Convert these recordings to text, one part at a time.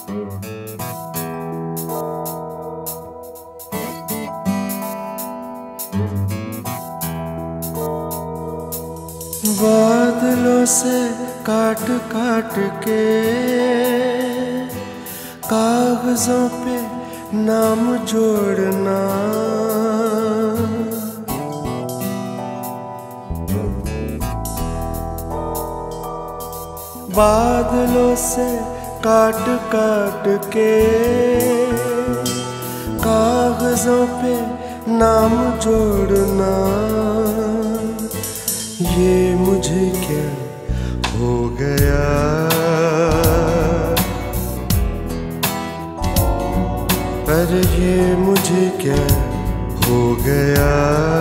बादलों से काट काट के कागजों पे नाम जोड़ना, बादलों से काट काट के कागजों पे नाम जोड़ना, ये मुझे क्या हो गया, पर ये मुझे क्या हो गया।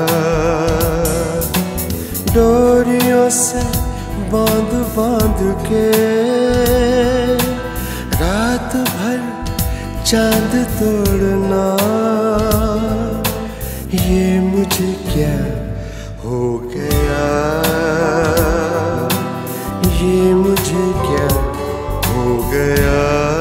डोरियों से बांध बांध के रात भर चांद तोड़ना, ये मुझे क्या हो गया, ये मुझे क्या हो गया।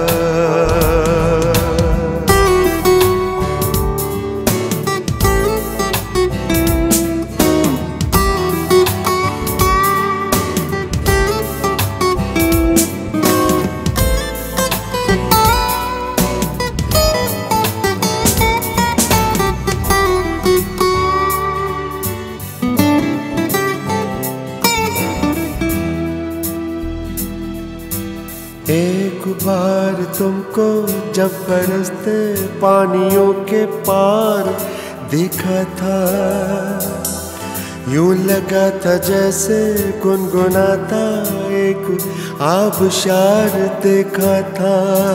एक बार तुमको जब बरसते पानियों के पार देखा था, यूं लगा था जैसे गुनगुनाता एक आबशार देखा था।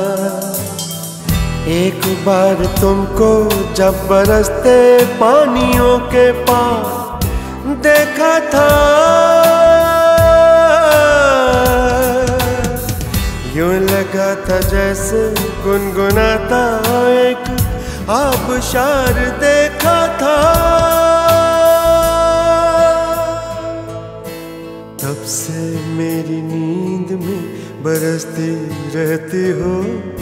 एक बार तुमको जब बरसते पानियों के पार देखा था, यूं लगा था जैसे गुनगुनाता एक आबशार देखा था। तब से मेरी नींद में बरसती रहती हो,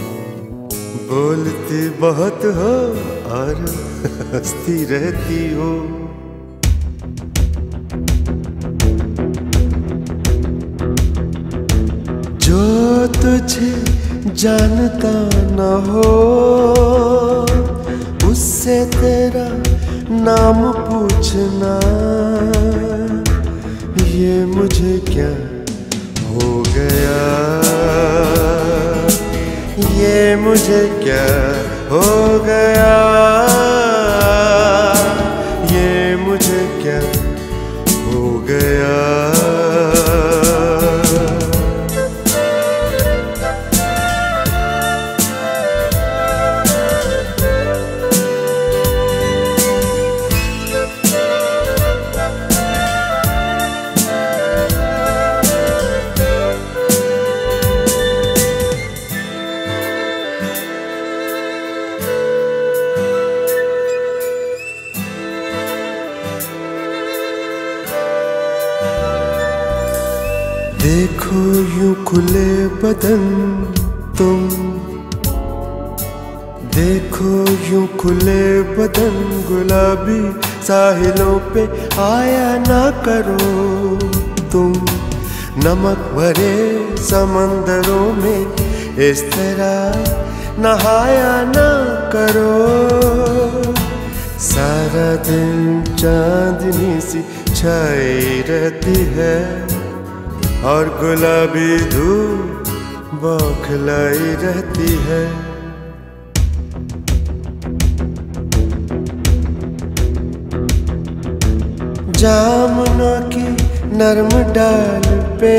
बोलती बहुत हो और हंसती रहती हो। जो तुझे जानता न हो उससे तेरा नाम पूछना, ये मुझे क्या हो गया, ये मुझे क्या हो गया, ये मुझे क्या हो गया। देखो यूं खुले बदन तुम, देखो यूं खुले बदन गुलाबी साहिलों पे आया ना करो तुम, नमक भरे समंदरों में इस तरह नहाया ना करो। सारा दिन चांदनी सी छाई रहती है और गुलाबी धूप बौखलाई रहती है। जामुना की नरम डाल पे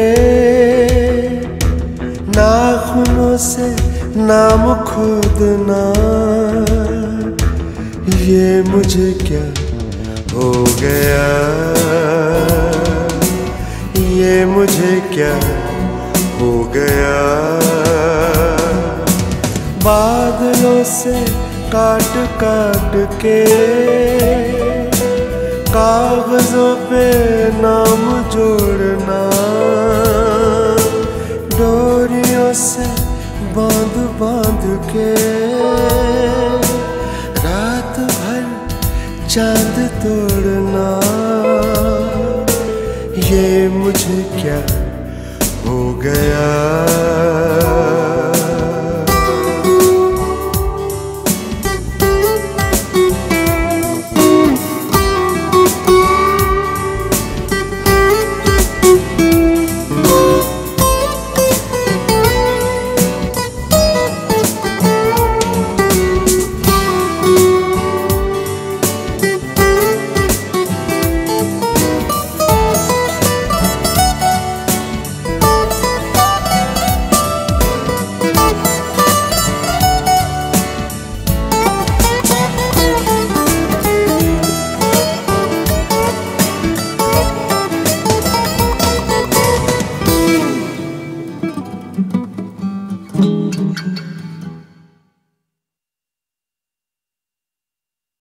नाखूनों से नाम खोदना, ये मुझे क्या हो गया, ये मुझे क्या हो गया। बादलों से काट काट के कागजों पे नाम जोड़ना, डोरियों से बांध बांध के रात भर चांद तोड़ना, ये मुझे क्या हो गया।